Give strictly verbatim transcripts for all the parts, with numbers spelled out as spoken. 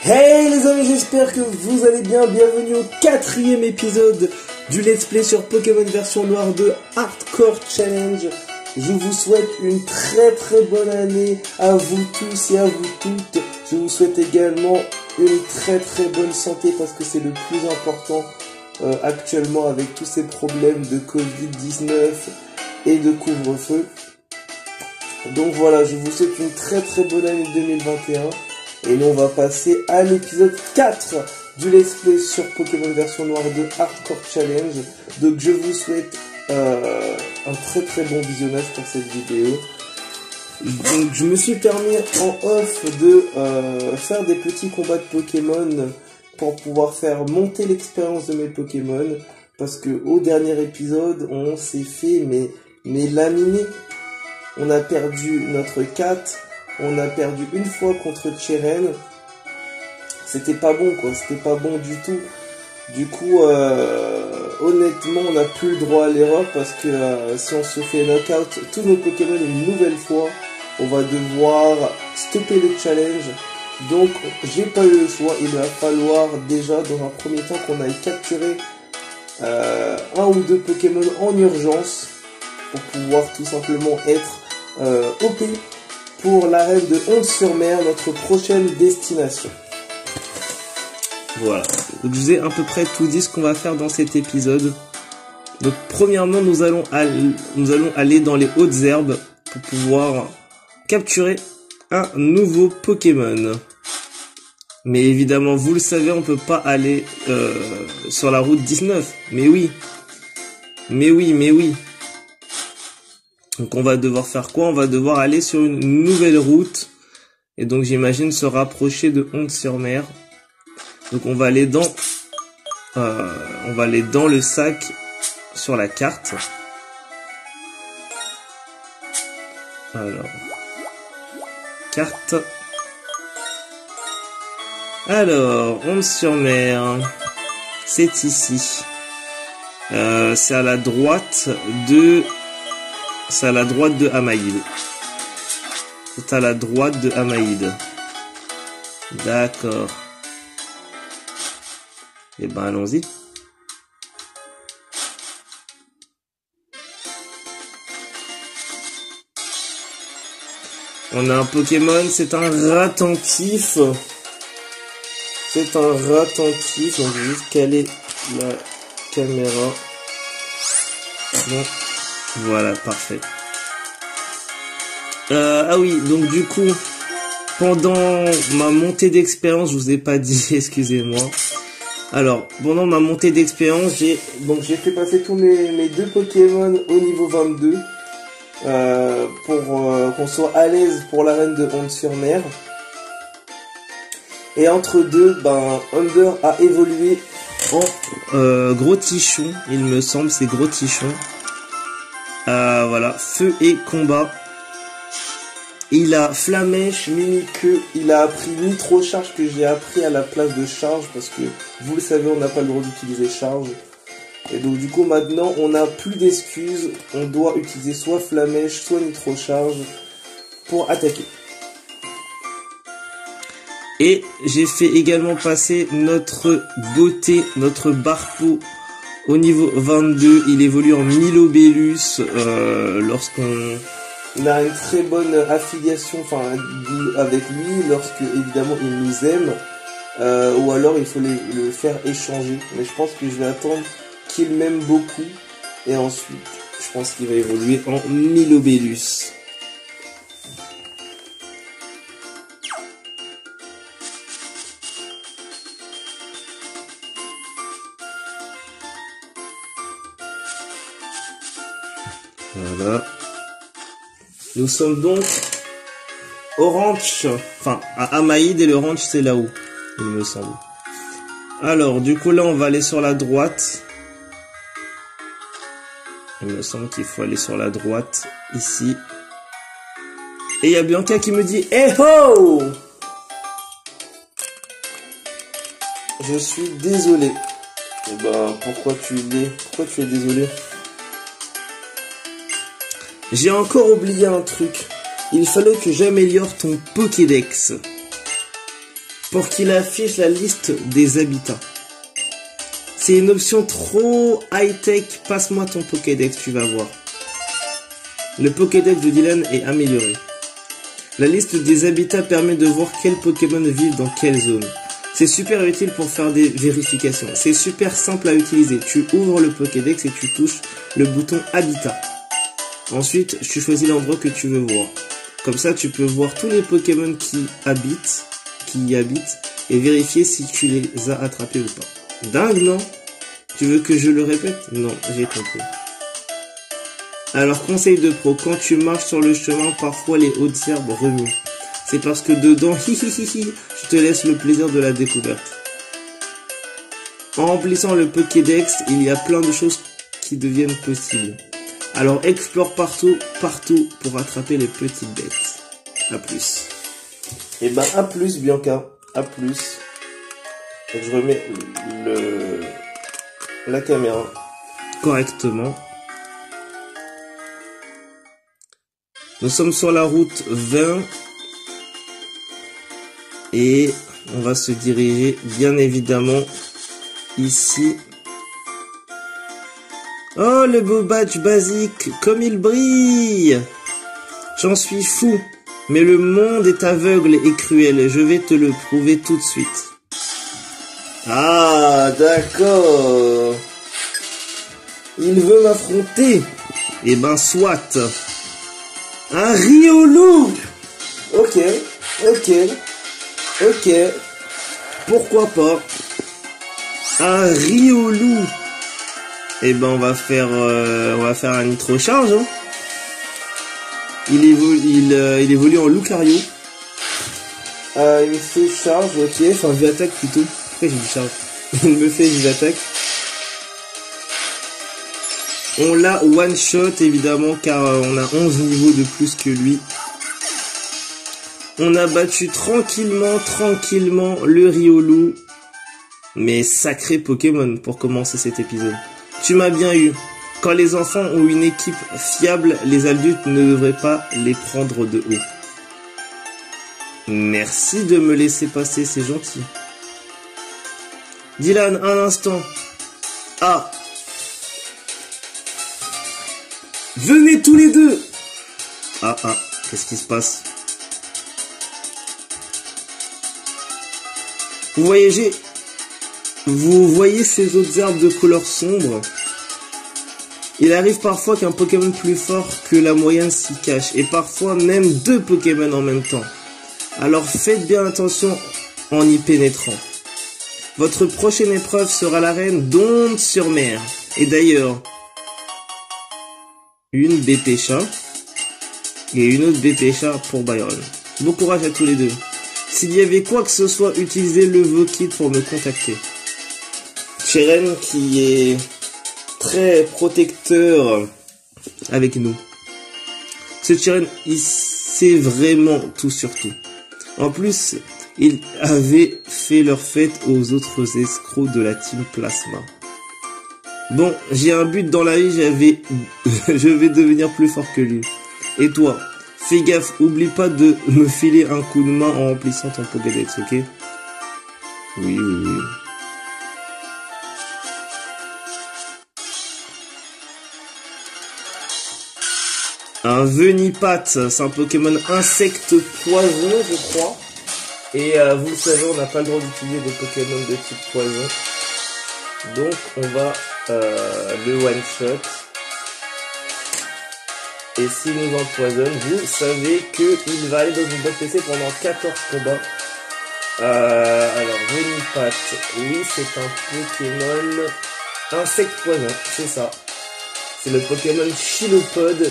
Hey les amis, j'espère que vous allez bien. Bienvenue au quatrième épisode du Let's Play sur Pokémon version noire deux Hardcore Challenge. Je vous souhaite une très très bonne année à vous tous et à vous toutes. Je vous souhaite également une très très bonne santé parce que c'est le plus important euh, actuellement avec tous ces problèmes de covid dix-neuf et de couvre-feu. Donc voilà, je vous souhaite une très très bonne année deux mille vingt et un. Et nous on va passer à l'épisode quatre du Let's Play sur Pokémon version noire deux Hardcore Challenge. Donc je vous souhaite euh, un très très bon visionnage pour cette vidéo. Donc je me suis permis en off de euh, faire des petits combats de Pokémon pour pouvoir faire monter l'expérience de mes Pokémon. Parce que au dernier épisode on s'est fait mais, mais laminer. On a perdu notre cat. On a perdu une fois contre Cheren. C'était pas bon quoi, c'était pas bon du tout. Du coup, euh, honnêtement, on n'a plus le droit à l'erreur parce que euh, si on se fait knockout tous nos Pokémon une nouvelle fois, on va devoir stopper le challenge. Donc, j'ai pas eu le choix. Il va falloir déjà, dans un premier temps, qu'on aille capturer euh, un ou deux Pokémon en urgence pour pouvoir tout simplement être euh, O P. Pour l'arène de Honte-sur-Mer, notre prochaine destination. Voilà. Donc je vous ai à peu près tout dit ce qu'on va faire dans cet épisode. Donc premièrement, nous allons aller, nous allons aller dans les hautes herbes pour pouvoir capturer un nouveau Pokémon. Mais évidemment, vous le savez, on peut pas aller euh, sur la route dix-neuf. Mais oui. Mais oui, mais oui. Donc on va devoir faire quoi? On va devoir aller sur une nouvelle route. Et donc j'imagine se rapprocher de Honte-sur-Mer. Donc on va aller dans... Euh, on va aller dans le sac sur la carte. Alors... Carte. Alors, Honte-sur-Mer. C'est ici. Euh, c'est à la droite de... C'est à la droite de Amaïd. C'est à la droite de Amaïd. D'accord. Eh ben, allons-y. On a un Pokémon, c'est un Ratentif. C'est un Ratentif. On va juste caler la caméra. Bon. Voilà, parfait. Euh, ah oui, donc du coup, pendant ma montée d'expérience, je vous ai pas dit, excusez-moi. Alors, pendant ma montée d'expérience, j'ai donc j'ai fait passer tous mes, mes deux Pokémon au niveau vingt-deux euh, pour euh, qu'on soit à l'aise pour l'arène de Honte-sur-Mer. Et entre deux, ben Under a évolué en euh, Gros Tichon, il me semble, c'est Gros Tichon. Euh, voilà, feu et combat. Il a Flamèche, Mini-Queue, il a appris Nitro Charge que j'ai appris à la place de Charge parce que vous le savez, on n'a pas le droit d'utiliser Charge. Et donc du coup maintenant on n'a plus d'excuses, on doit utiliser soit Flamèche, soit Nitro Charge pour attaquer. Et j'ai fait également passer notre beauté, notre Barpo. Au niveau vingt-deux, il évolue en Milobellus euh, lorsqu'on a une très bonne affiliation enfin, avec lui, lorsque évidemment il nous aime, euh, ou alors il faut les, le faire échanger. Mais je pense que je vais attendre qu'il m'aime beaucoup, et ensuite je pense qu'il va évoluer en Milobellus. Voilà. Nous sommes donc au ranch, enfin à Amaïd, et le ranch c'est là-haut, il me semble. Alors du coup là on va aller sur la droite. Il me semble qu'il faut aller sur la droite, ici. Et il y a Bianca qui me dit « Eh ho !» Je suis désolé. Et ben pourquoi tu es, pourquoi tu es désolé? J'ai encore oublié un truc. Il fallait que j'améliore ton Pokédex. pour qu'il affiche la liste des habitats. C'est une option trop high-tech. Passe-moi ton Pokédex, tu vas voir. Le Pokédex de Dylan est amélioré. La liste des habitats permet de voir quels Pokémon vivent dans quelle zone. C'est super utile pour faire des vérifications. C'est super simple à utiliser. Tu ouvres le Pokédex et tu touches le bouton Habitat. Ensuite, tu choisis l'endroit que tu veux voir. Comme ça, tu peux voir tous les Pokémon qui habitent, qui y habitent, et vérifier si tu les as attrapés ou pas. Dingue, non? Tu veux que je le répète? Non, j'ai compris. Alors, conseil de pro, quand tu marches sur le chemin, parfois les hautes herbes remuent. C'est parce que dedans, hihihihi, je te laisse le plaisir de la découverte. En remplissant le Pokédex, il y a plein de choses qui deviennent possibles. Alors, explore partout, partout pour attraper les petites bêtes. A plus. Et ben, à plus, Bianca. À plus. Donc, je remets le, la caméra correctement. Nous sommes sur la route vingt et on va se diriger bien évidemment ici. Oh, le beau badge basique, comme il brille! J'en suis fou, mais le monde est aveugle et cruel, je vais te le prouver tout de suite. Ah, d'accord. Il veut m'affronter. Eh ben, soit. Un Riolu. Ok, ok, ok. Pourquoi pas. Un Riolu. Eh ben, on va faire, euh, on va faire un nitro charge. Hein. Il évolue, il, euh, il évolue en Lucario. Euh, il me fait charge, ok. Enfin, vue attaque plutôt. Pourquoi j'ai dit charge? Il me fait vue attaque. On l'a one shot évidemment car on a onze niveaux de plus que lui. On a battu tranquillement, tranquillement le Riolu. Mais sacré Pokémon pour commencer cet épisode. Tu m'as bien eu. Quand les enfants ont une équipe fiable, les adultes ne devraient pas les prendre de haut. Merci de me laisser passer, c'est gentil. Dylan, un instant. Ah. Venez tous les deux. Ah ah, qu'est-ce qui se passe? Vous voyagez. Vous voyez ces autres arbres de couleur sombre? Il arrive parfois qu'un Pokémon plus fort que la moyenne s'y cache, et parfois même deux Pokémon en même temps. Alors faites bien attention en y pénétrant. Votre prochaine épreuve sera l'arène d'Onde-sur-Mer. Et d'ailleurs, une B P chat et une autre B P chat pour Byron. Bon courage à tous les deux. S'il y avait quoi que ce soit, utilisez le Vokit pour me contacter. Cheren qui est très protecteur avec nous. Ce Cheren, il sait vraiment tout sur tout. En plus, il avait fait leur fête aux autres escrocs de la team Plasma. Bon, j'ai un but dans la vie, j'avais, je vais devenir plus fort que lui. Et toi, fais gaffe, oublie pas de me filer un coup de main en remplissant ton Pokédex, ok? Oui, oui, oui. Un Venipat, c'est un Pokémon insecte poison, je crois. Et euh, vous le savez, on n'a pas le droit d'utiliser des Pokémon de type poison. Donc on va euh, le one shot. Et s'il nous empoisonne, vous savez qu'il va aller dans une boîte P C pendant quatorze combats. Euh, alors Venipat, oui c'est un Pokémon insecte poison, c'est ça. C'est le Pokémon Chilopod.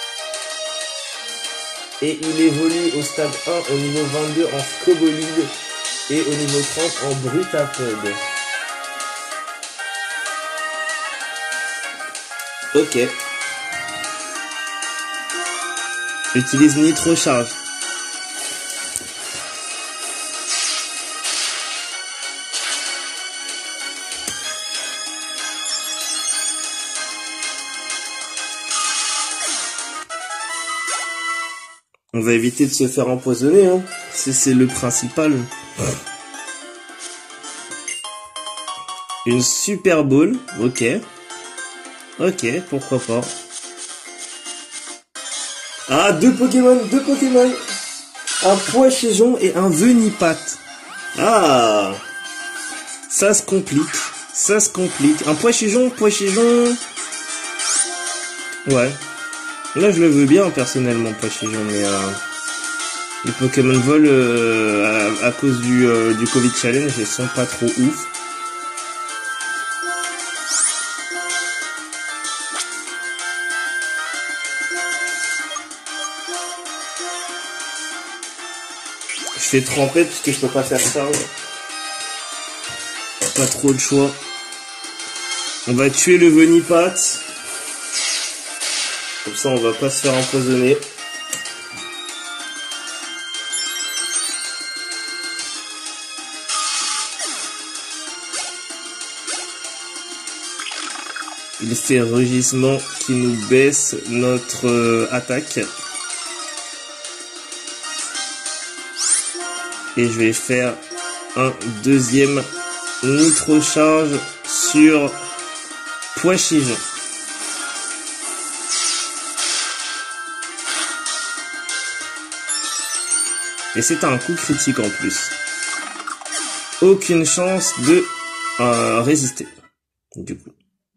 Et il évolue au stade un au niveau vingt-deux en Scobolide et au niveau trente en Brutapod. Ok. Utilise Nitro Charge. On va éviter de se faire empoisonner, hein. C'est le principal. Une Super Ball, ok. Ok, pourquoi pas. Ah, deux Pokémon, deux Pokémon. Un Poichigeon et un Venipat. Ah, ça se complique. Ça se complique. Un Poichigeon, Poichigeon. Ouais. Là, je le veux bien, personnellement, Poichigeon, mais euh, les Pokémon Vol, euh, à, à cause du, euh, du Covid Challenge, ils sont pas trop ouf. Je fais tremper parce que je peux pas faire ça. Pas trop de choix. On va tuer le Venipat. Comme ça, on va pas se faire empoisonner. Il fait rugissement qui nous baisse notre euh, attaque. Et je vais faire un deuxième nitro-charge sur Poichigeon. Et c'est un coup critique en plus. Aucune chance de euh, résister. Du coup.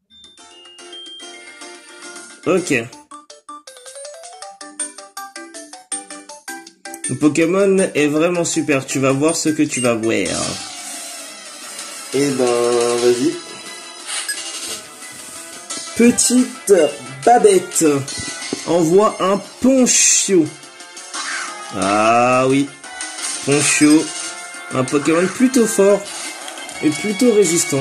Ok. Le Pokémon est vraiment super. Tu vas voir ce que tu vas voir. Et ben, vas-y. Petite Babette envoie un Ponchio. Ah oui. Ponchio. Un Pokémon plutôt fort et plutôt résistant.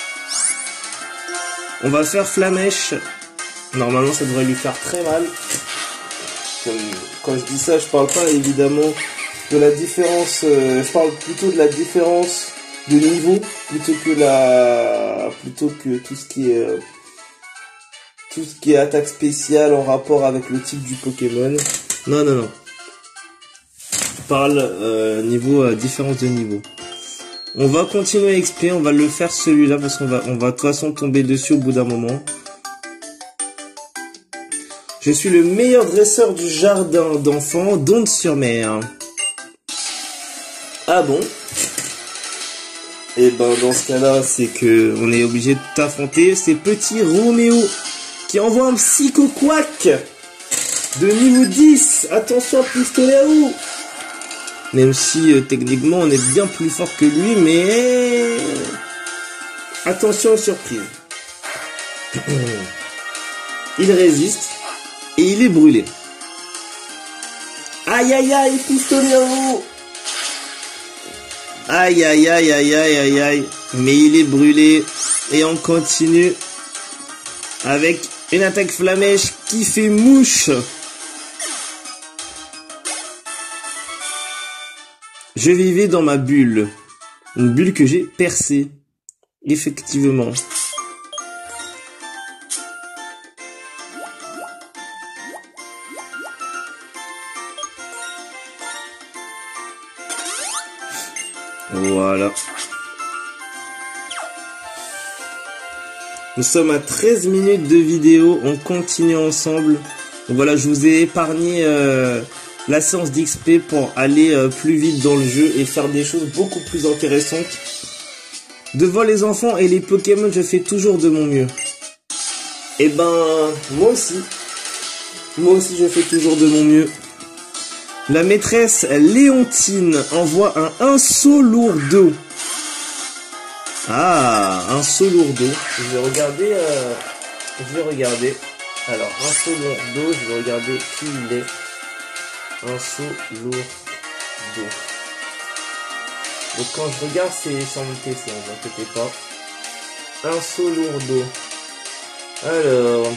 On va faire Flamèche. Normalement, ça devrait lui faire très mal. Quand je dis ça, je parle pas évidemment de la différence, euh, je parle plutôt de la différence de niveau plutôt que la, plutôt que tout ce qui est, euh, tout ce qui est attaque spéciale en rapport avec le type du Pokémon. Non, non, non. Je parle euh, niveau euh, différence de niveau. On va continuer à expliquer, on va le faire celui-là parce qu'on va, on va de toute façon tomber dessus au bout d'un moment. Je suis le meilleur dresseur du jardin d'enfants d'Onde-sur-Mer. Ah bon? Et ben dans ce cas-là, c'est que on est obligé de t'affronter ces petits Roméo qui envoie un Psycho Quack de niveau dix. Attention, pistolet à eau. Même si euh, techniquement on est bien plus fort que lui, mais attention aux surprises. Il résiste. Et il est brûlé. Aïe aïe aïe, pistolet à eau. Aïe aïe aïe aïe aïe aïe aïe. Mais il est brûlé. Et on continue avec une attaque Flamèche qui fait mouche. Je vivais dans ma bulle. Une bulle que j'ai percée. Effectivement. Voilà. Nous sommes à treize minutes de vidéo. On continue ensemble. Donc voilà, je vous ai épargné euh, la séance d'X P pour aller euh, plus vite dans le jeu et faire des choses beaucoup plus intéressantes. Devant les enfants et les Pokémon, je fais toujours de mon mieux. Et ben, moi aussi. Moi aussi, je fais toujours de mon mieux. La maîtresse Léontine envoie un Insolourdo. Ah, Insolourdo. Je vais regarder. Euh, je vais regarder. Alors, Insolourdo, je vais regarder qui il est. Insolourdo. Donc quand je regarde, c'est sur mon P C, ne vous inquiétez pas. Insolourdo. Alors.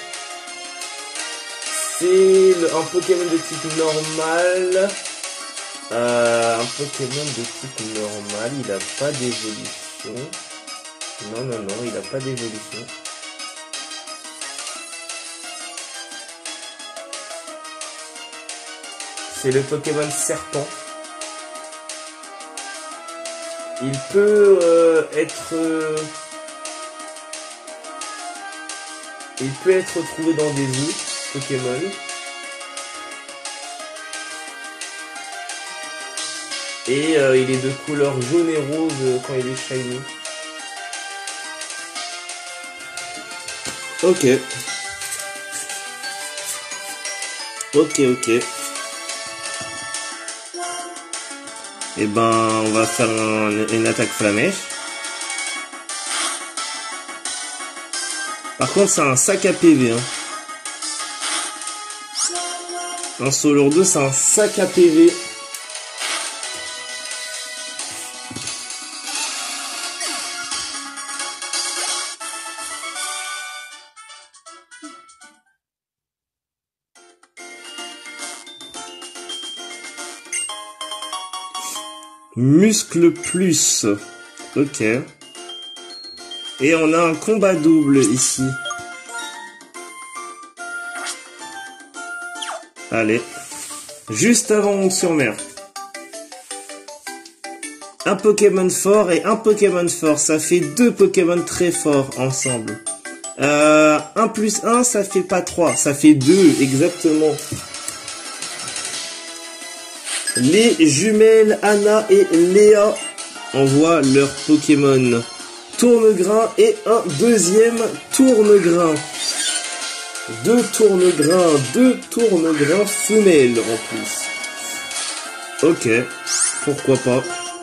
C'est un Pokémon de type normal. Euh, un Pokémon de type normal. Il n'a pas d'évolution. Non, non, non, il n'a pas d'évolution. C'est le Pokémon Serpent. Il peut euh, être... Euh, Il peut être trouvé dans des zoos Pokémon. Et euh, il est de couleur jaune et rose quand il est shiny. Ok. Ok, ok. Et ben, on va faire un, une attaque flamèche. Par contre, c'est un sac à P V. Hein. Un Solur deux, c'est un sac à P V. Muscle plus. Ok. Et on a un combat double ici. Allez. Juste avant Onde-sur-Mer. Un Pokémon fort et un Pokémon fort. Ça fait deux Pokémon très forts ensemble. Euh, un plus un, ça fait pas trois. Ça fait deux, exactement. Les jumelles Anna et Léa envoient leur Pokémon Tournegrain et un deuxième Tournegrain. Deux Tournegrains, deux Tournegrains femelles en plus. Ok, pourquoi pas.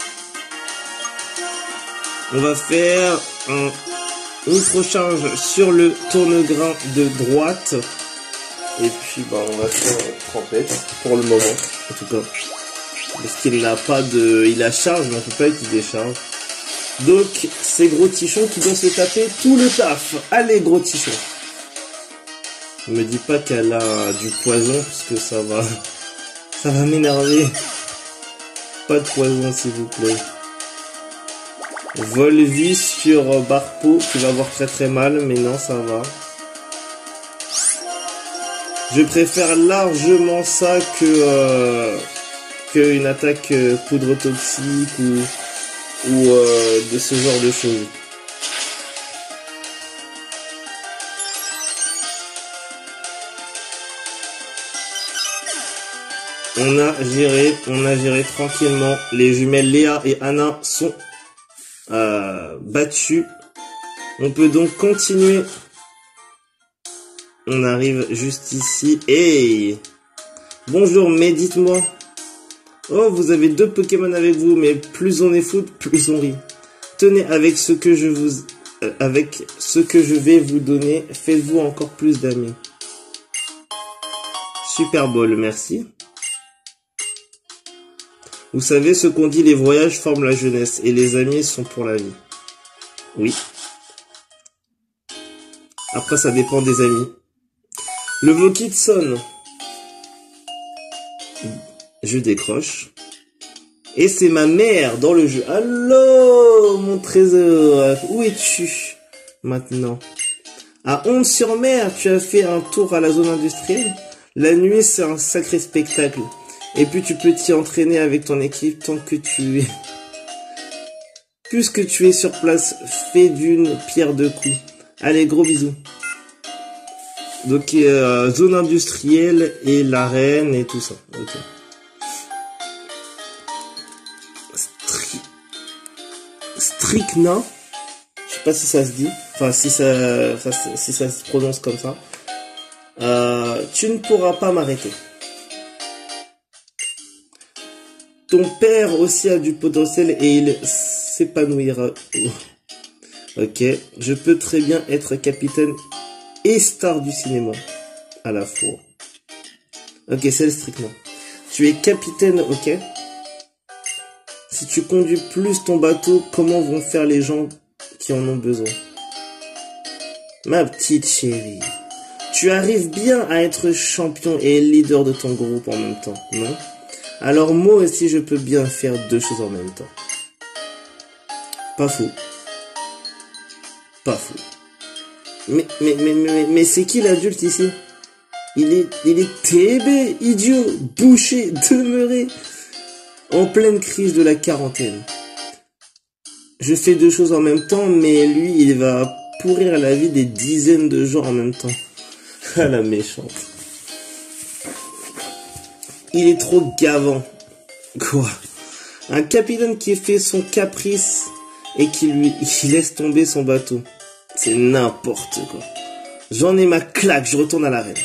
On va faire un microcharge sur le Tournegrain de droite. Et puis bah on va faire une trempette pour le moment, en tout cas. Parce qu'il n'a pas de... Il a charge, mais on peut pas qu'il décharge. Donc, c'est Gros Tichon qui doit se taper tout le taf. Allez, Gros Tichon. Ne me dis pas qu'elle a du poison, parce que ça va... Ça va m'énerver. Pas de poison, s'il vous plaît. Volvis sur Barpo, qui va avoir très très mal, mais non, ça va. Je préfère largement ça que... Euh... une attaque euh, poudre toxique ou, ou euh, de ce genre de choses. On a géré, on a géré tranquillement. Les jumelles Léa et Anna sont euh, battues. On peut donc continuer. On arrive juste ici. Hey! Bonjour, mais dites-moi. Oh, vous avez deux Pokémon avec vous, mais plus on est foot, plus on rit. Tenez, avec ce que je vous, euh, avec ce que je vais vous donner, faites-vous encore plus d'amis. Super Ball, merci. Vous savez ce qu'on dit, les voyages forment la jeunesse et les amis sont pour la vie. Oui. Après, ça dépend des amis. Le Vokit sonne. Je décroche. Et c'est ma mère dans le jeu. Allô, mon trésor. Où es-tu maintenant? À Onde-sur-Mer, tu as fait un tour à la zone industrielle. La nuit, c'est un sacré spectacle. Et puis, tu peux t'y entraîner avec ton équipe tant que tu es... Puisque tu es sur place, fais d'une pierre deux coups. Allez, gros bisous. Donc, euh, zone industrielle et l'arène et tout ça. Ok. Stricna, je sais pas si ça se dit, enfin si ça, ça si ça se prononce comme ça. Euh, tu ne pourras pas m'arrêter. Ton père aussi a du potentiel et il s'épanouira. Ok, je peux très bien être capitaine et star du cinéma à la fois. Ok, c'est le Stricna. Tu es capitaine, ok. Si tu conduis plus ton bateau, comment vont faire les gens qui en ont besoin? Ma petite chérie, tu arrives bien à être champion et leader de ton groupe en même temps, non? Alors moi aussi je peux bien faire deux choses en même temps. Pas fou. Pas fou. Mais, mais, mais, mais, mais c'est qui l'adulte ici? Il est, il est T B, idiot, bouché, demeuré. En pleine crise de la quarantaine. Je fais deux choses en même temps, mais lui, il va pourrir la vie des dizaines de gens en même temps. Ah la méchante. Il est trop gavant. Quoi? Un capitaine qui fait son caprice et qui lui qui laisse tomber son bateau. C'est n'importe quoi. J'en ai ma claque, je retourne à l'arène.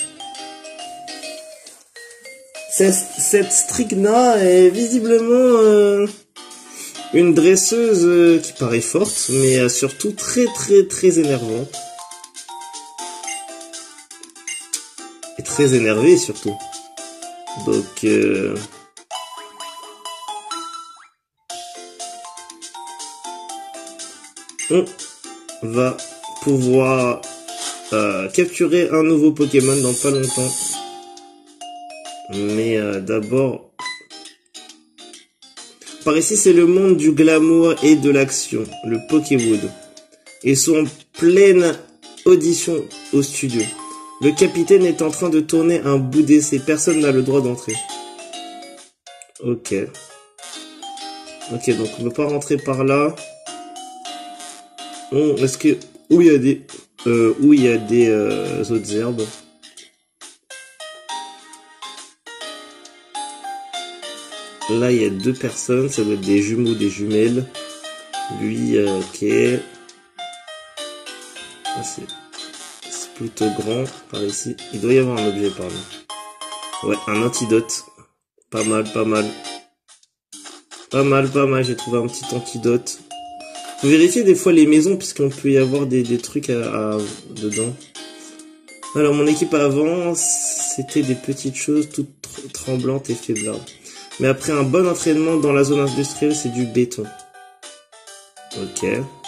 Cette Strigna est visiblement euh, une dresseuse euh, qui paraît forte, mais euh, surtout très très très énervante. Et très énervée surtout. Donc... Euh... on va pouvoir euh, capturer un nouveau Pokémon dans pas longtemps. Mais euh, d'abord, par ici c'est le monde du glamour et de l'action, le Pokéwood. Ils sont en pleine audition au studio. Le capitaine est en train de tourner un bout d'essai, personne n'a le droit d'entrer. Ok. Ok, donc on ne peut pas rentrer par là. Oh, est-ce que... Où il y a des... Euh, où il y a des euh, autres herbes. Là, il y a deux personnes. Ça doit être des jumeaux, des jumelles. Lui, euh, ok. Ah, c'est plutôt grand par ici. Il doit y avoir un objet par là. Ouais, un antidote. Pas mal, pas mal. Pas mal, pas mal. J'ai trouvé un petit antidote. Faut vérifier des fois les maisons puisqu'on peut y avoir des, des trucs à, à, dedans. Alors mon équipe avant, c'était des petites choses toutes tremblantes et faiblardes. Mais après un bon entraînement dans la zone industrielle, c'est du béton. Ok.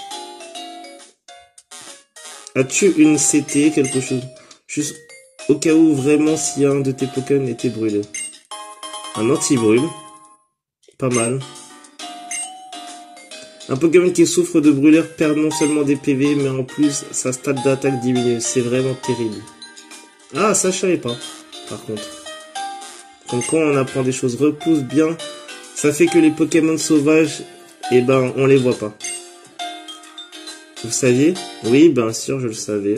As-tu une C T, quelque chose? Juste au cas où vraiment si un de tes Pokémon était brûlé. Un anti-brûle. Pas mal. Un Pokémon qui souffre de brûlure perd non seulement des P V, mais en plus, sa stat d'attaque diminue. C'est vraiment terrible. Ah, ça je savais pas, par contre. Comme quand on apprend des choses, repousse bien, ça fait que les Pokémon sauvages, eh ben, on les voit pas. Vous saviez? Oui, bien sûr, je le savais.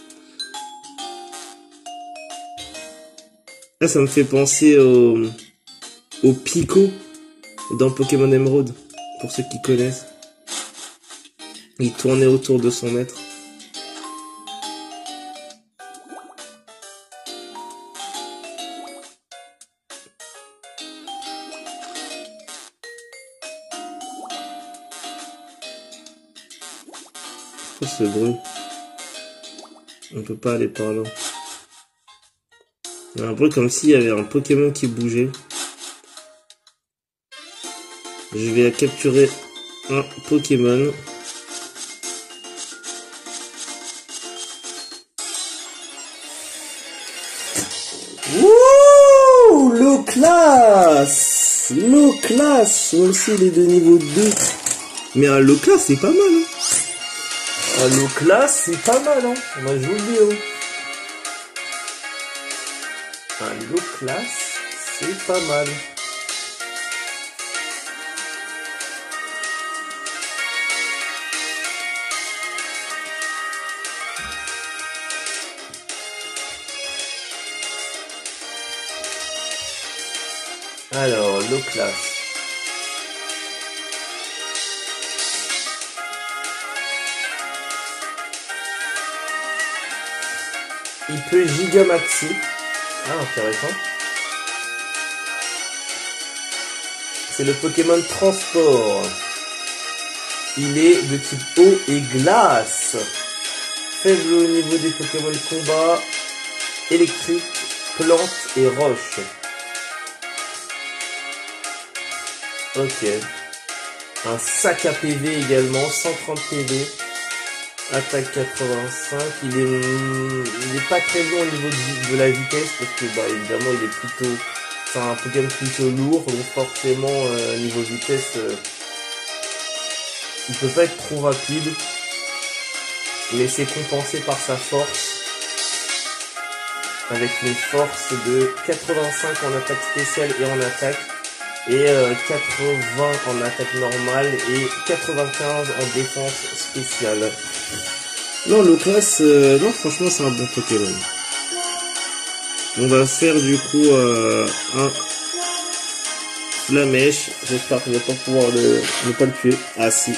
Là, ça me fait penser au, au Pico dans Pokémon Emerald, pour ceux qui connaissent. Il tournait autour de son maître. Pourquoi ce bruit? On peut pas aller par là. Il y a un bruit comme s'il y avait un Pokémon qui bougeait. Je vais capturer un Pokémon. Wouh! Low class! Low class! Moi aussi, il est de niveau deux. Mais un low class, c'est pas mal, hein? Un low class, c'est pas mal, hein? Moi, je vous le dis, hein? Un low class, c'est pas mal. Alors, low class. Il peut Gigamaxi. Ah, intéressant. C'est le Pokémon Transport. Il est de type eau et glace. Faible au niveau des Pokémon combat, électrique, plante et roche. Ok. Un sac à P V également, cent trente P V. Attaque quatre-vingt-cinq. Il est, il est pas très bon au niveau de, de la vitesse parce que bah évidemment il est plutôt, c'est un Pokémon plutôt lourd, donc forcément euh, niveau vitesse, euh, il peut pas être trop rapide. Mais c'est compensé par sa force. Avec une force de quatre-vingt-cinq en attaque spéciale et en attaque. Et euh, quatre-vingts en attaque normale et quatre-vingt-quinze en défense spéciale. Non, le classe, euh, non, franchement, c'est un bon Pokémon. On va faire du coup euh, un Flamèche. J'espère que je vais pas pouvoir le, ne pas le tuer. Ah si.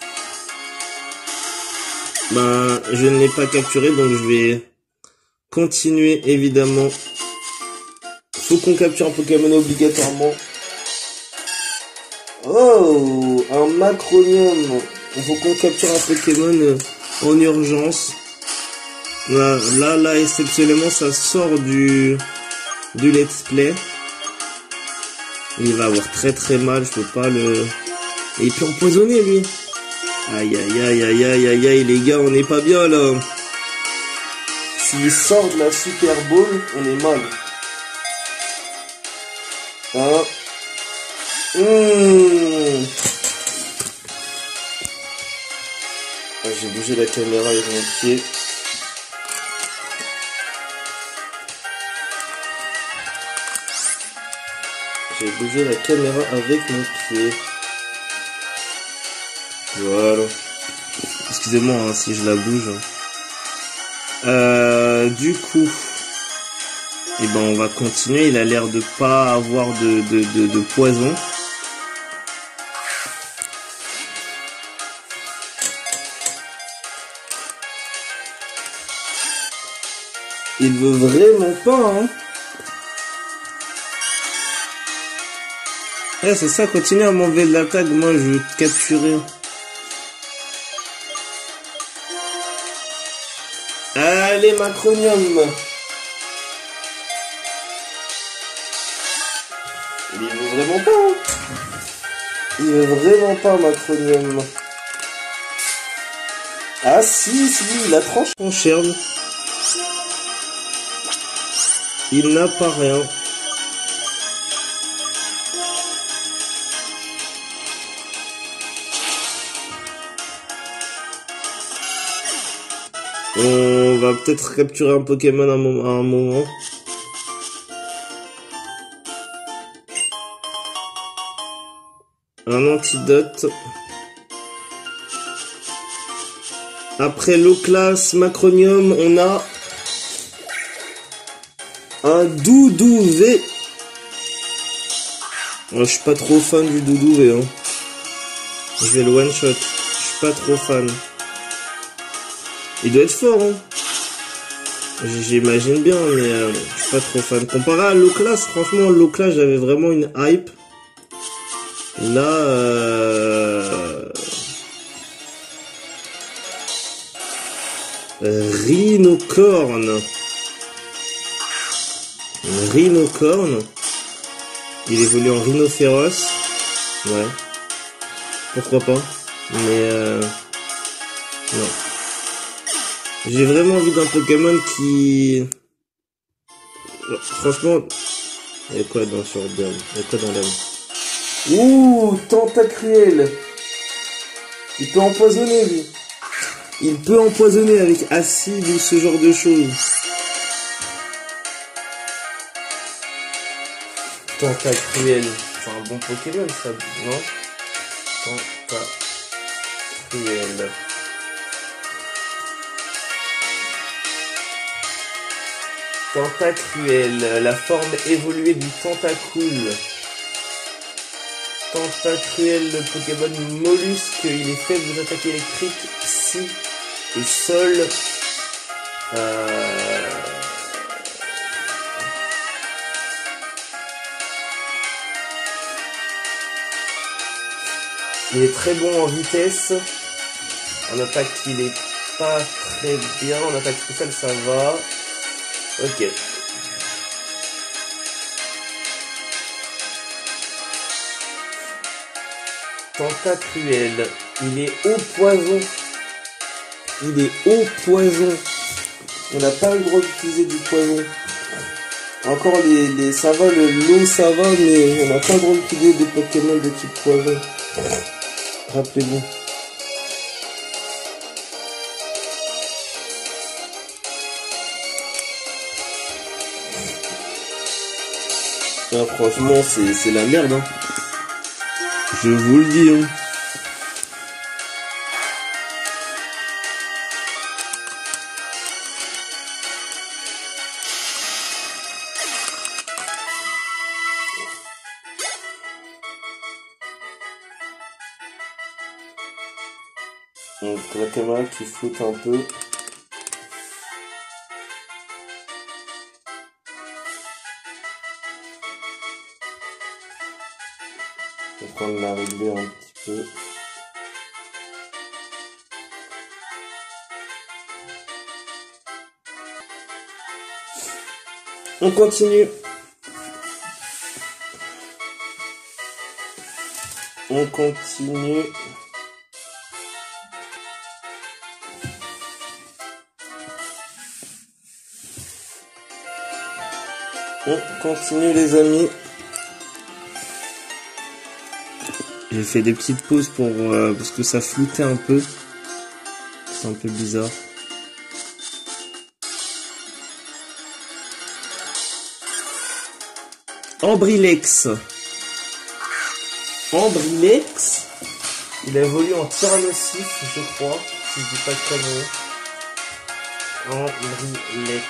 Ben, je ne l'ai pas capturé, donc je vais continuer évidemment. Faut qu'on capture un Pokémon obligatoirement. Oh, un Macronium. Il faut qu'on capture un Pokémon en urgence. Là, là, là, exceptionnellement, ça sort du, du let's play. Il va avoir très très mal, je peux pas le... Et il peut empoisonner, lui. Aïe, aïe, aïe, aïe, aïe, aïe, aïe, les gars, on n'est pas bien, là. S'il sort de la Super Bowl, on est mal. Hein? Mmh. Ah, j'ai bougé la caméra avec mon pied. J'ai bougé la caméra avec mon pied. Voilà. Excusez-moi hein, si je la bouge. Euh, du coup, eh ben on va continuer. Il a l'air de pas avoir de, de, de, de poison. Il veut vraiment pas, hein. Eh, c'est ça, continue à m'enlever de l'attaque, moi je veux te capturer. Allez, Macronium. Il veut vraiment pas, hein. Il veut vraiment pas, Macronium. Ah si, si, il a tranché mon Chern. Il n'a pas rien. On va peut-être capturer un Pokémon à un moment. À un moment. Un antidote. Après l'eau classe Macronium, on a un Doudouvé. Oh, je suis pas trop fan du Doudouvé. Hein. Je vais le one shot. Je suis pas trop fan. Il doit être fort, hein. J'imagine bien, mais euh, je suis pas trop fan. Comparé à l'eau classe, franchement, l'eau classe, j'avais vraiment une hype. Là, euh... Rhinocorne. Rhinocorne. Il évolue en Rhinophéros. Ouais. Pourquoi pas. Mais euh... non. J'ai vraiment envie d'un Pokémon qui... Franchement... Il y a quoi dans sur Burn? Il y a quoi dans l'âme? Ouh, Tentacruel. Il peut empoisonner, lui. Il peut empoisonner avec acide ou ce genre de choses. Tentacruel. C'est un bon Pokémon, ça, non? Tentacruel. Tentacruel, la forme évoluée du Tentacool. Tentacruel, le Pokémon mollusque, il est faible aux attaques électriques, psy et sol. Euh... Il est très bon en vitesse. En attaque, il est pas très bien. En attaque spéciale, ça va. Ok. Tentacruel. Il est au poison. Il est au poison. On n'a pas le droit d'utiliser du poison. Encore les, les ça va, le l'eau ça va, mais on n'a pas le droit d'utiliser des Pokémon de type poison. Rappelez-vous. Ah, franchement, c'est la merde, hein. Je vous le dis, hein. Donc la caméra qui floute un peu. Je vais prendre la régler un petit peu. On continue. On continue. On continue les amis. J'ai fait des petites pauses pour euh, parce que ça floutait un peu. C'est un peu bizarre. Ambrilex. Ambrilex. Il a évolué en Tyrannosif, je crois, si je dis pas de conneries. Ambrilex.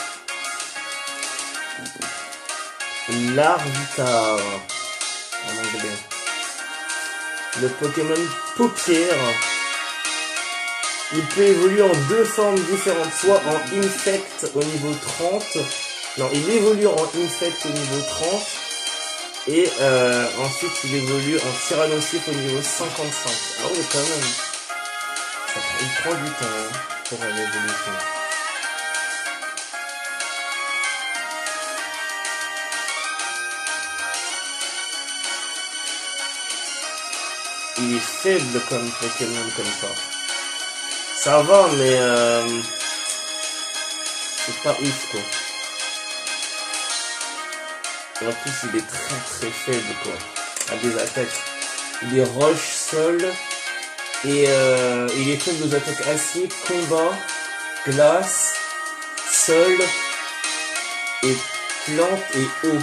Larvitar. En anglais. Le Pokémon Paupière. Il peut évoluer en deux formes différentes, soit en Infect au niveau trente. Non, il évolue en Infect au niveau trente. Et euh, ensuite, il évolue en Tyrannosif au niveau cinquante-cinq. Ah oui, quand même. Ça, il prend du temps hein, pour une évolution. Il est faible comme Pokémon comme ça. Ça va, mais euh, c'est pas ouf quoi. Et en plus, il est très très faible quoi. À des attaques. Il est roche, sol. Et euh, il est faible aux attaques acier, combat, glace, sol, et plante et eau.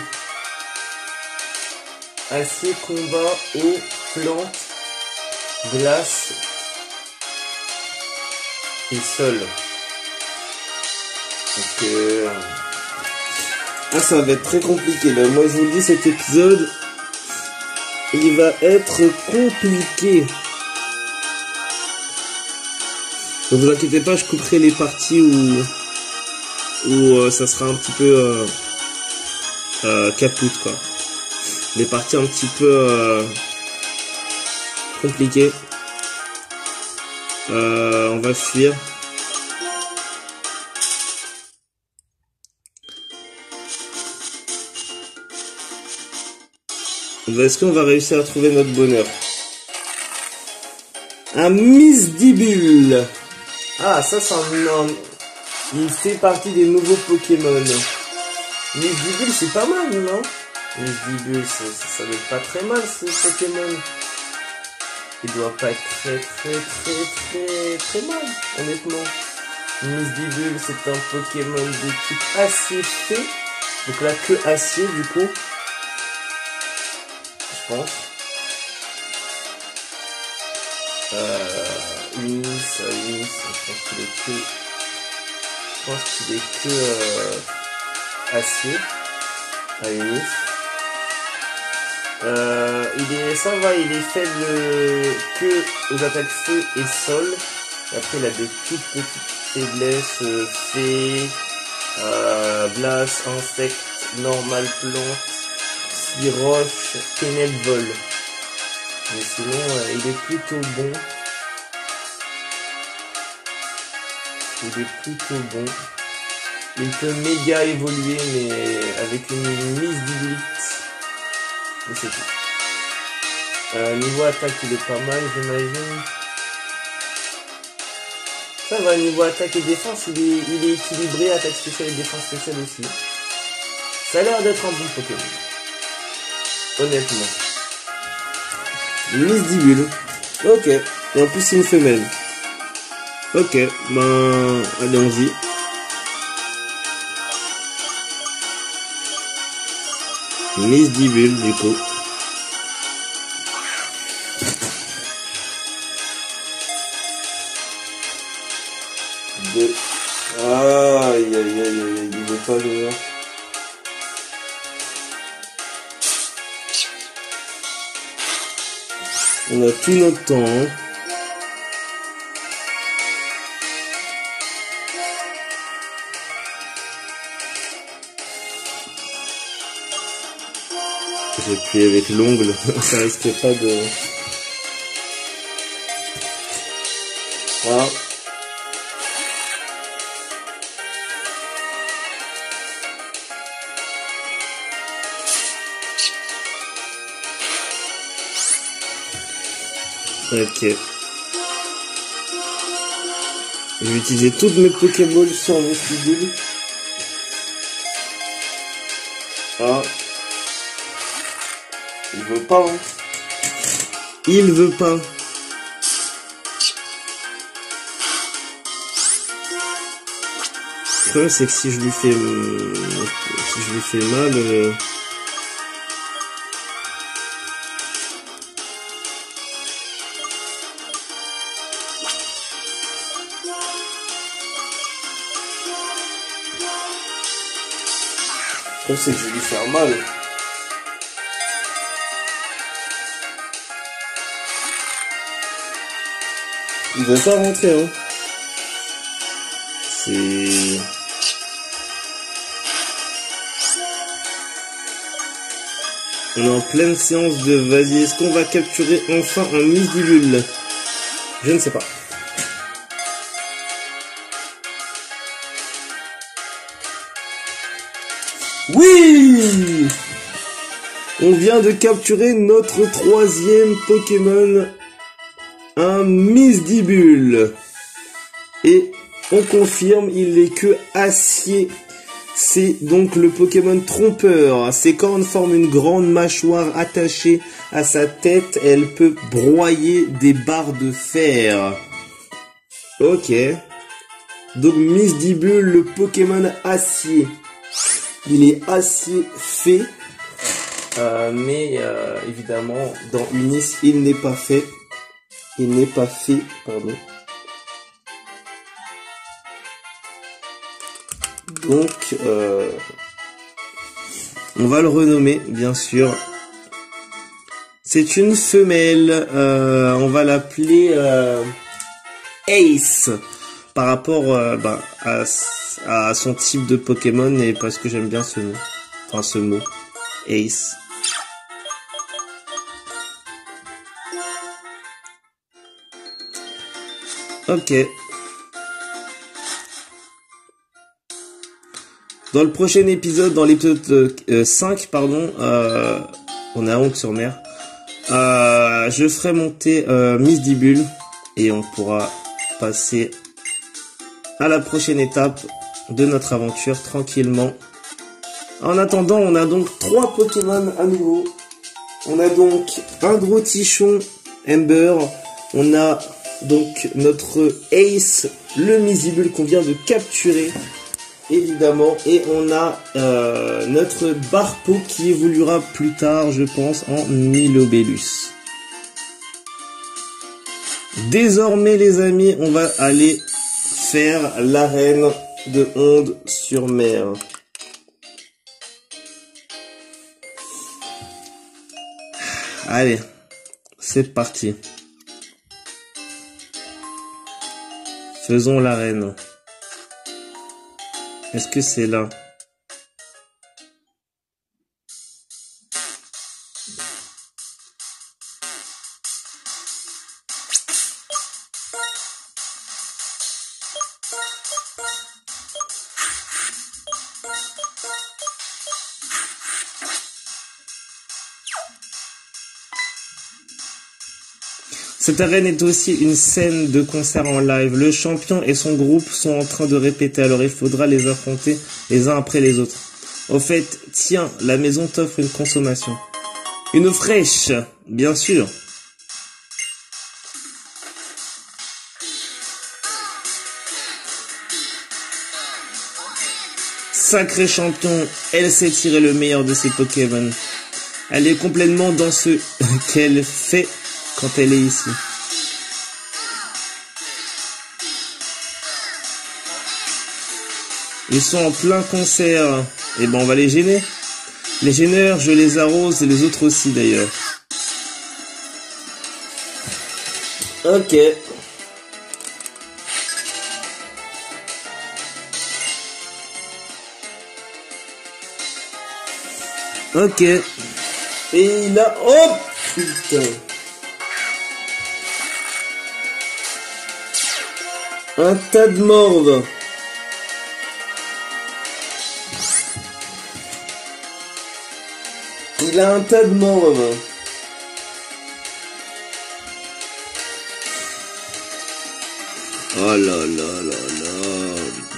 Acier, combat, eau, plante, glace et sol. Donc euh... ah, ça va être très compliqué là. Moi je vous le dis, cet épisode il va être compliqué. Ne vous inquiétez pas, je couperai les parties où où euh, ça sera un petit peu euh, euh, capoute quoi. Les parties un petit peu euh, compliquées. Euh, on va fuir. Est-ce qu'on va réussir à trouver notre bonheur? Un Misdibule. Ah, ça c'est un homme. Il fait partie des nouveaux Pokémon. Misdibule, c'est pas mal, non? Misdibule, ça, ça doit être pas très mal, ce Pokémon. Il doit pas être très, très, très, très, très mal, honnêtement. Misdibule, c'est un Pokémon de type acier fait. Donc là, que acier, du coup. Je pense. Euh, Unis, Unis, je pense qu'il est que, je pense qu'il est que euh, acier à Unis. Euh, il est, ça va, il est faible que aux attaques feu et sol. Et après, il a de toutes petites faiblesses, euh, fée, euh, glace, insecte, normal, plante, roche, ténèbres, vol. Mais sinon, euh, il est plutôt bon. Il est plutôt bon. Il peut méga évoluer, mais avec une mise d'Iglite. Et c'est tout. Euh, niveau attaque, il est pas mal, j'imagine. Ça va, niveau attaque et défense, il est, il est équilibré, attaque spéciale et défense spéciale aussi. Ça a l'air d'être un bon Pokémon. Honnêtement. Misdibule. Ok. Et en plus, c'est une femelle. Ok. Ben, allons-y. Misdibule, du coup. Deux. Aïe, aïe, aïe, aïe, il veut pas le voir. On a tout notre temps. Hein. J'ai appuyé avec l'ongle, ça risque pas de... Voilà. Ok. Je vais utiliser toutes mes Pokéballs sur mes figures. Ah. Il veut pas, hein. Il veut pas. Le problème, c'est que si je lui fais, euh, si je lui fais mal, euh... le problème, c'est que je vais lui faire mal. Il veut pas rentrer, hein. C'est... On est en pleine séance de vas-y, est-ce qu'on va capturer enfin un Misdibule? Je ne sais pas. Oui! On vient de capturer notre troisième Pokémon, un Misdibule. Et on confirme, il n'est que acier. C'est donc le Pokémon trompeur. Ses cornes forment une grande mâchoire attachée à sa tête. Elle peut broyer des barres de fer. Ok. Donc Misdibule, le Pokémon acier. Il est acier fait. Euh, mais euh, évidemment, dans Unis, il n'est pas fait. Il n'est pas fait, pardon. Donc, euh, on va le renommer, bien sûr. C'est une femelle. Euh, on va l'appeler euh, Ace. Par rapport euh, bah, à, à son type de Pokémon et parce que j'aime bien ce nom. Enfin, ce mot. Ace. Ok. Dans le prochain épisode, dans l'épisode euh, cinq, pardon, euh, on est à Hongue-sur-Mer, euh, je ferai monter euh, Misdibule et on pourra passer à la prochaine étape de notre aventure tranquillement. En attendant, on a donc trois Pokémon à nouveau. On a donc un Drotichon Ember, on a donc notre Ace, le Misdibule qu'on vient de capturer. Évidemment, et on a euh, notre Barpo qui évoluera plus tard, je pense, en Milobellus. Désormais, les amis, on va aller faire l'arène de Honde-sur-Mer. Allez, c'est parti. Faisons l'arène. Est-ce que c'est là? Cette arène est aussi une scène de concert en live. Le champion et son groupe sont en train de répéter, alors il faudra les affronter les uns après les autres. Au fait, tiens, la maison t'offre une consommation. Une eau fraîche, bien sûr. Sacré champion, elle sait tirer le meilleur de ses Pokémon. Elle est complètement dans ce qu'elle fait quand elle est ici. Ils sont en plein concert. Et ben on va les gêner. Les gêneurs, je les arrose et les autres aussi d'ailleurs. Ok. Ok. Et il a... Oh putain. Un tas de morve. Il a un tas de morve. Oh là là là là.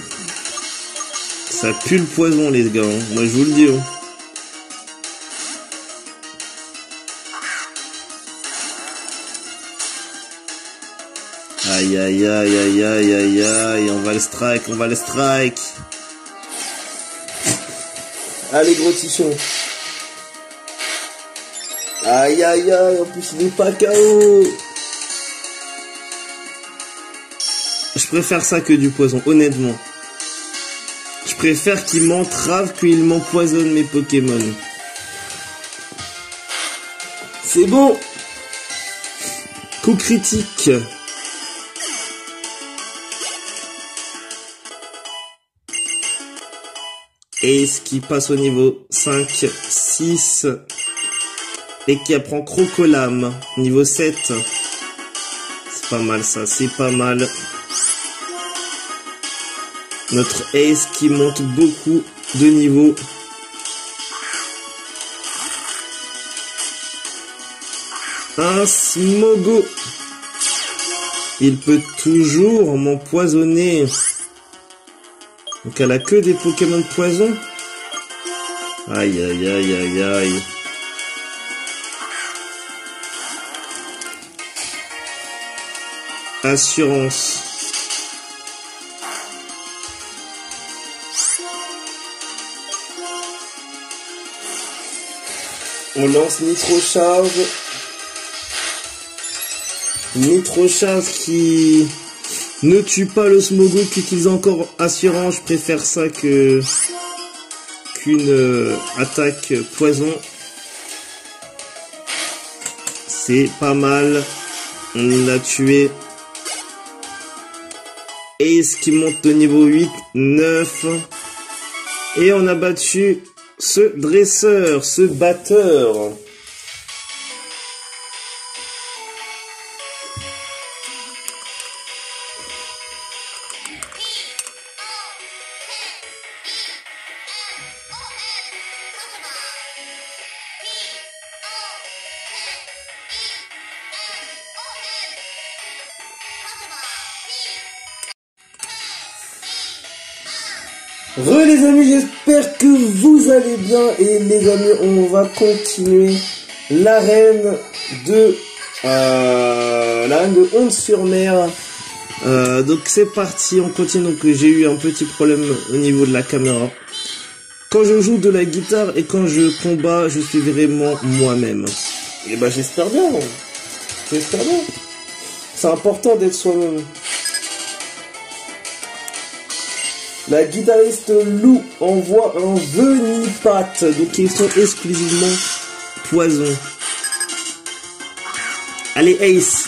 Ça pue le poison les gars, hein. Moi je vous le dis. Hein. Aïe aïe aïe aïe aïe aïe aïe, on va le strike, on va le strike. Allez gros tichon. Aïe aïe aïe, en plus il est pas K O. Je préfère ça que du poison, honnêtement. Je préfère qu'il m'entrave qu'il m'empoisonne mes Pokémon. C'est bon. Coup critique. Ace qui passe au niveau cinq, six. Et qui apprend Crocolam, niveau sept. C'est pas mal ça, c'est pas mal. Notre Ace qui monte beaucoup de niveau. Un Smogo. Il peut toujours m'empoisonner. Donc elle a que des Pokémon de poison. Aïe aïe aïe aïe aïe. Assurance. On lance Nitro Charge. Nitro Charge qui ne tue pas le Smogo, qui utilise encore Assurance. Je préfère ça que qu'une euh, attaque poison. C'est pas mal. On l'a tué. Ace qui monte de niveau huit, neuf. Et on a battu ce dresseur, ce batteur. Re les amis, j'espère que vous allez bien et les amis, on va continuer l'arène de euh, l'arène de Honte-sur-Mer. Euh, donc c'est parti, on continue. Donc j'ai eu un petit problème au niveau de la caméra. Quand je joue de la guitare et quand je combats, je suis vraiment moi-même. Et bah j'espère bien, j'espère bien. C'est important d'être soi-même. La guitariste Lou envoie un Venipat, donc ils sont exclusivement poison. Allez Ace.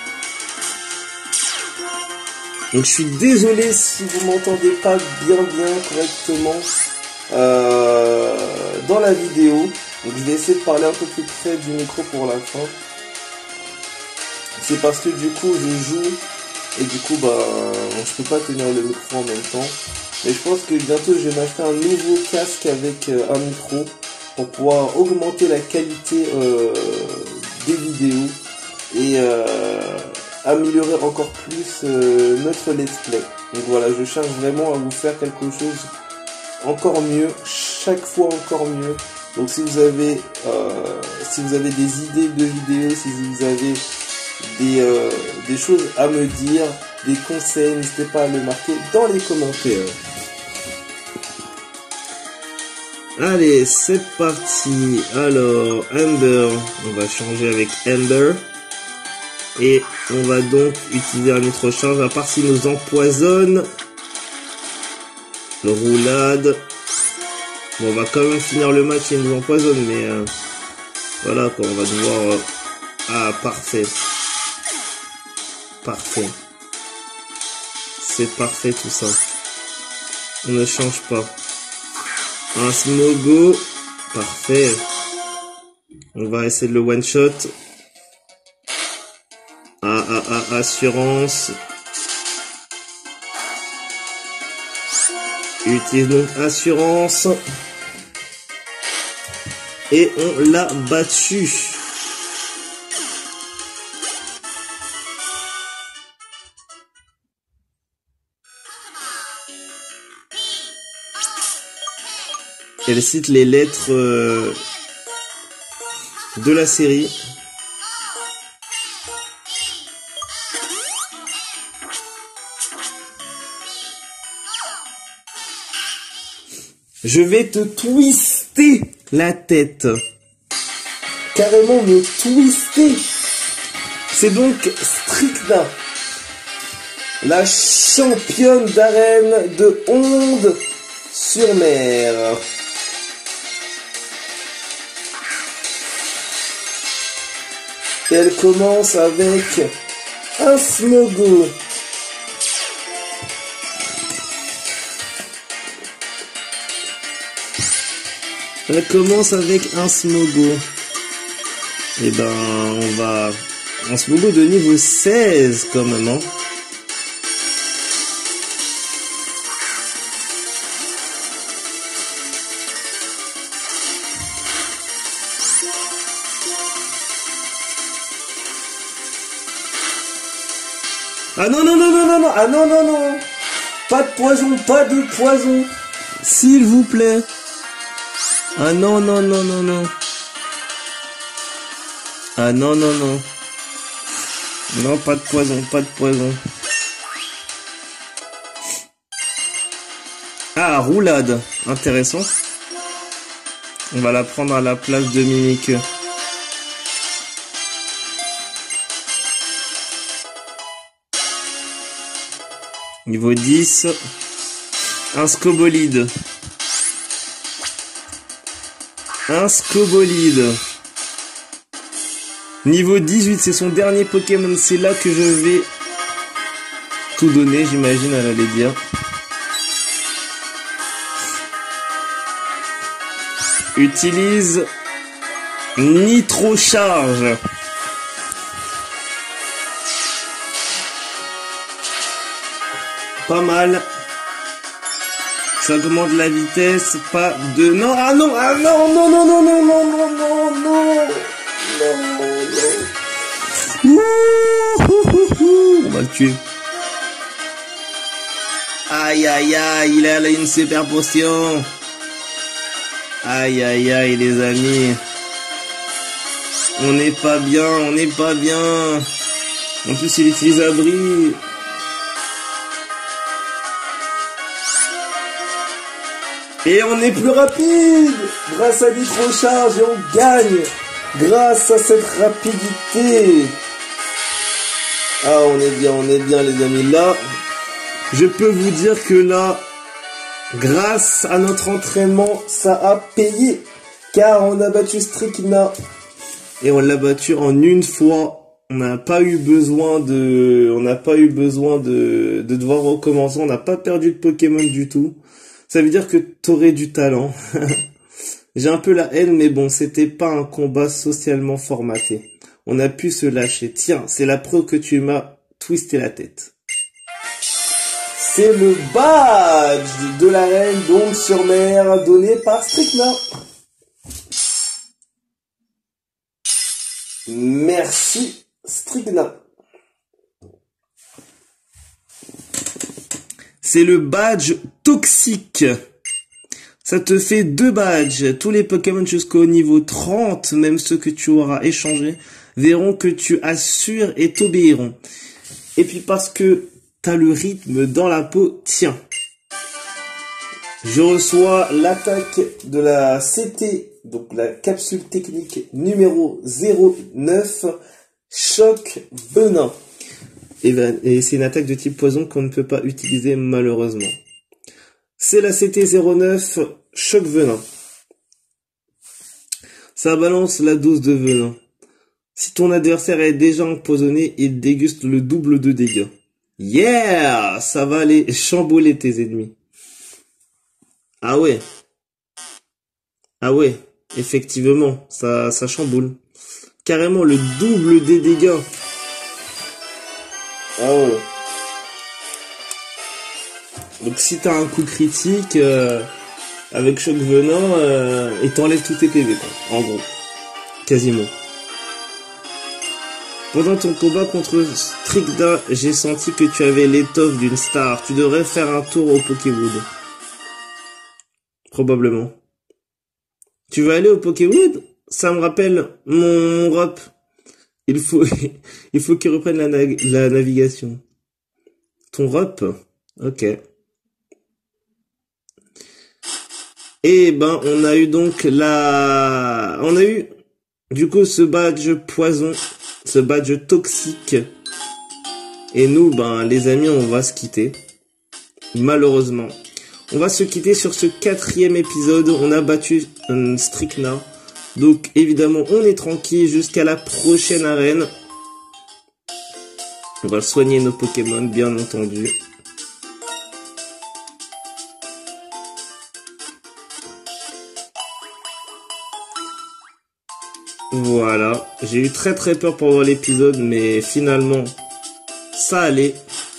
Donc je suis désolé si vous m'entendez pas bien bien correctement euh, dans la vidéo. Donc je vais essayer de parler un peu plus près du micro pour la fin. C'est parce que du coup je joue et du coup bah je peux pas tenir le micro en même temps. Mais je pense que bientôt je vais m'acheter un nouveau casque avec euh, un micro pour pouvoir augmenter la qualité euh, des vidéos et euh, améliorer encore plus euh, notre let's play. Donc voilà, je cherche vraiment à vous faire quelque chose encore mieux, chaque fois encore mieux. Donc si vous avez euh, si vous avez des idées de vidéos, si vous avez des, euh, des choses à me dire, des conseils, n'hésitez pas à le marquer dans les commentaires. Allez, c'est parti. Alors, Ember, on va changer avec Ember. Et on va donc utiliser un Nitro Charge, à part s'il nous empoisonne. Le roulade. Bon, on va quand même finir le match, il nous empoisonne, mais euh, voilà quoi, on va devoir... Euh... Ah, parfait. Parfait. C'est parfait tout ça. On ne change pas. Un Smogo. Parfait. On va essayer de le one-shot. Ah, ah, ah, assurance. Utilise donc assurance. Et on l'a battu. Elle cite les lettres euh, de la série. Je vais te twister la tête. Carrément me twister. C'est donc Stricna, la championne d'arène de Onde sur mer. Et elle commence avec un Smogo. Elle commence avec un Smogo. Et ben, on va... Un Smogo de niveau seize, quand même, hein. Ah non, non, non, non, non, non, ah non, non, non. Pas de poison, pas de poison. S'il vous plaît. Ah non, non, non, non, non. Ah non, non, non. Non, pas de poison, pas de poison. Ah, roulade. Intéressant. On va la prendre à la place de Mimique. Niveau dix. Un Scobolide. Un Scobolide. Niveau dix-huit, c'est son dernier Pokémon. C'est là que je vais tout donner, j'imagine, elle allait dire. Utilise Nitro Charge. Pas mal. Ça augmente la vitesse, pas de... Non, ah non, ah non, non, non, non, non, non, non, non, non, non, non. Ouh, ouh, ouh, ouh. On va le tuer. Aïe, aïe, aïe, il a une super potion. Aïe, aïe, aïe, les amis. On n'est pas bien, on n'est pas bien. En plus, il utilise abri. Et on est plus rapide grâce à Nitro Charge et on gagne grâce à cette rapidité. Ah, on est bien, on est bien les amis. Là, je peux vous dire que là, grâce à notre entraînement, ça a payé. Car on a battu Stricna et on l'a battu en une fois. On n'a pas eu besoin de, on n'a pas eu besoin de, de devoir recommencer. On n'a pas perdu de Pokémon du tout. Ça veut dire que t'aurais du talent. J'ai un peu la haine, mais bon, c'était pas un combat socialement formaté. On a pu se lâcher. Tiens, c'est la preuve que tu m'as twisté la tête. C'est le badge de l'arène donc sur mer donné par Stricna. Merci Stricna. C'est le badge toxique. Ça te fait deux badges. Tous les Pokémon jusqu'au niveau trente, même ceux que tu auras échangés, verront que tu assures et t'obéiront. Et puis parce que t'as le rythme dans la peau, tiens. Je reçois l'attaque de la C T, donc la capsule technique numéro zéro neuf, choc venin. Et, ben, et c'est une attaque de type poison qu'on ne peut pas utiliser malheureusement. C'est la C T zéro neuf, choc venin. Ça balance la dose de venin. Si ton adversaire est déjà empoisonné, il déguste le double de dégâts. Yeah! Ça va aller chambouler tes ennemis. Ah ouais. Ah ouais. Effectivement, ça, ça chamboule. Carrément le double des dégâts. Ah ouais. Donc si t'as un coup critique, euh, avec choc venin, euh, il t'enlève tous tes P V, quoi. En gros. Quasiment. Pendant ton combat contre Strigda, j'ai senti que tu avais l'étoffe d'une star. Tu devrais faire un tour au Pokéwood. Probablement. Tu vas aller au Pokéwood? Ça me rappelle mon, mon rep. Il faut, il faut qu'il reprenne la, na la navigation. Ton rep? Ok. Et ben, on a eu donc la... On a eu, du coup, ce badge poison. Ce badge toxique. Et nous, ben, les amis, on va se quitter. Malheureusement. On va se quitter sur ce quatrième épisode. On a battu un Strikna. Donc, évidemment, on est tranquille jusqu'à la prochaine arène. On va soigner nos Pokémon, bien entendu. Voilà. J'ai eu très très peur pendant l'épisode, mais finalement, ça allait.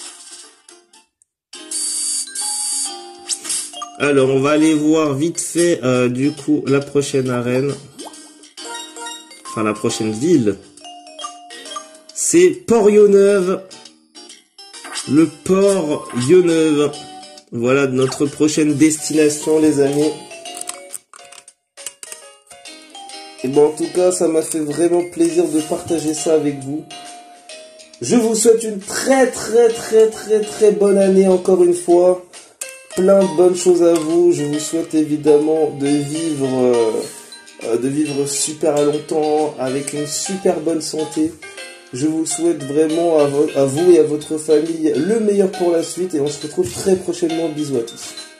Alors, on va aller voir vite fait, euh, du coup, la prochaine arène. Enfin, la prochaine ville. C'est Port-Yonneuve. Le port Yonneuve. Voilà notre prochaine destination, les amis. Et bon, en tout cas, ça m'a fait vraiment plaisir de partager ça avec vous. Je vous souhaite une très très très très très bonne année encore une fois. Plein de bonnes choses à vous. Je vous souhaite évidemment de vivre, euh, de vivre super longtemps avec une super bonne santé. Je vous souhaite vraiment à, vo à vous et à votre famille le meilleur pour la suite et on se retrouve très prochainement. Bisous à tous.